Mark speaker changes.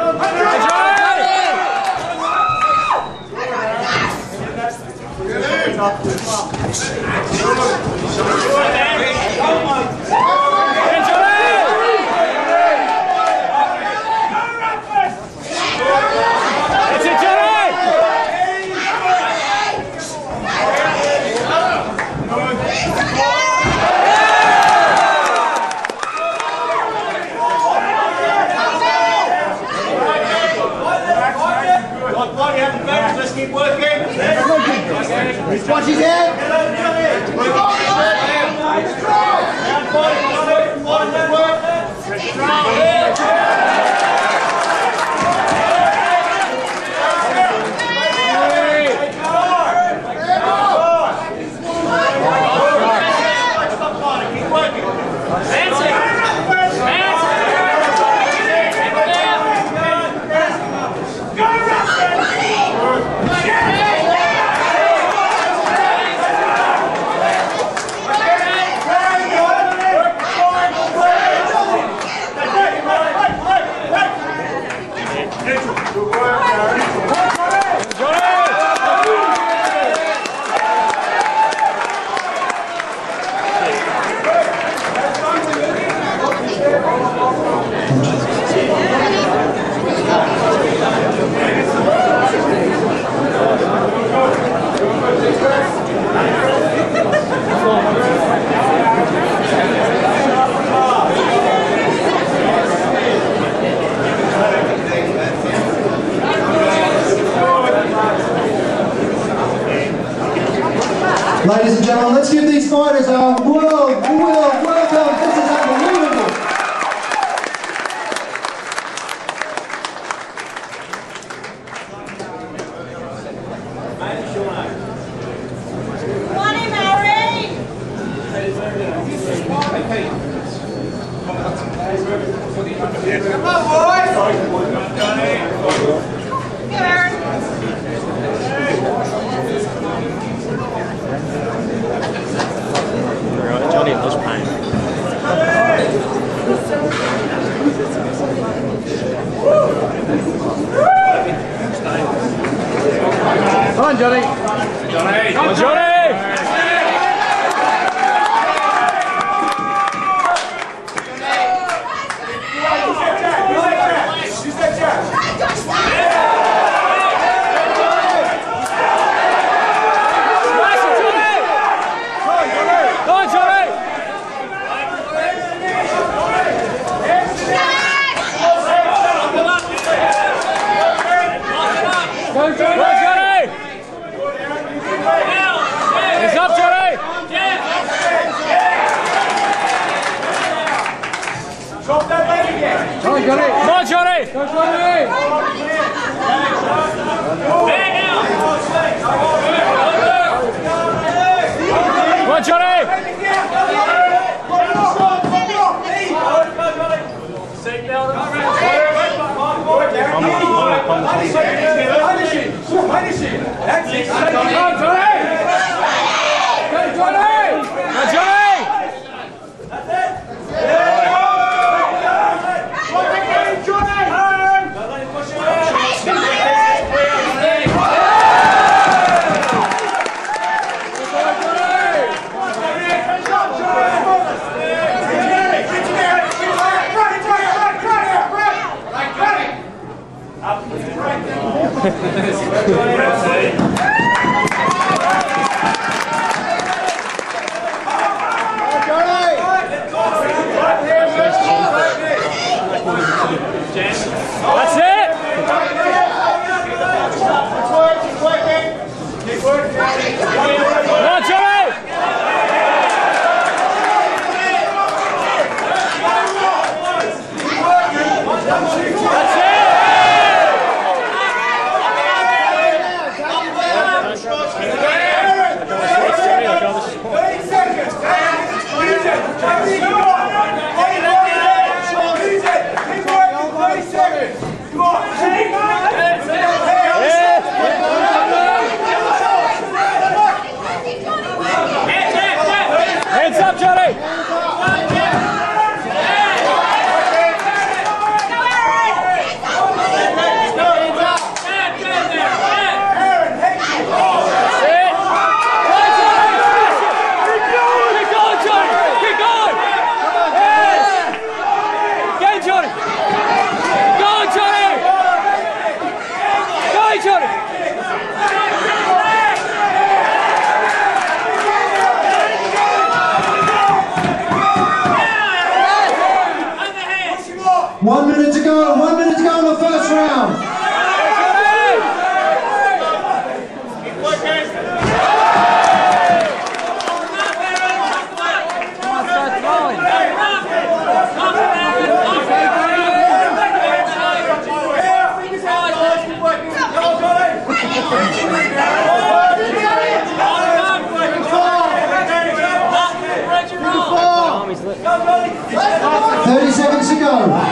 Speaker 1: Let's keep working.
Speaker 2: Watch his head. Ladies and gentlemen, let's give these fighters a warm welcome. This is unbelievable.
Speaker 3: Money, Mary!
Speaker 1: Come on, boys!
Speaker 3: Come Aaron.
Speaker 4: Jonny loves pain.
Speaker 2: Come on, Jonny.
Speaker 4: Come on, Jonny!
Speaker 1: Drop that leg again.
Speaker 2: Come on, Jonny.
Speaker 4: Come on, Jonny!
Speaker 2: Go, Jonny.
Speaker 4: Come on, Jonny!
Speaker 1: That's it.
Speaker 4: Come on, Jonny! Go, Jonny! Come on, Jonny!
Speaker 1: That's it.
Speaker 4: That's it!
Speaker 1: Keep working.
Speaker 4: Come on, Jonny! That's it! Hands up, Jonny!
Speaker 2: 1 minute to go in the first round.
Speaker 1: Go, Jonny!
Speaker 2: 30 seconds to go.